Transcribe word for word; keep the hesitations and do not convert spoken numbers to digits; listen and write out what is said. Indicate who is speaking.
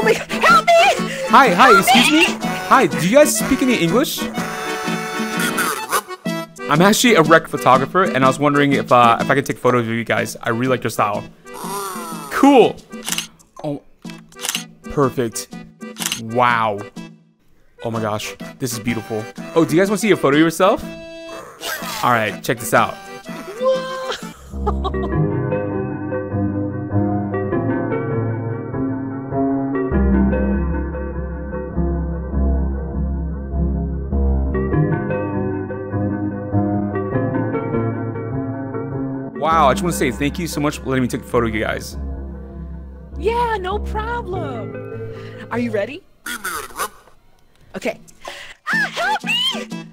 Speaker 1: my god, help me!
Speaker 2: Hi, hi,
Speaker 1: Help
Speaker 2: excuse me?
Speaker 1: me!
Speaker 2: Hi, do you guys speak any English? I'm actually a rec photographer, and I was wondering if uh, if I could take photos of you guys. I really like your style. Cool. Oh, perfect. Wow. Oh my gosh, this is beautiful. Oh, do you guys want to see a photo of yourself? All right, check this out. Wow, I just want to say thank you so much for letting me take a photo of you guys.
Speaker 1: Yeah, no problem. Are you ready? Okay. Ah, help me!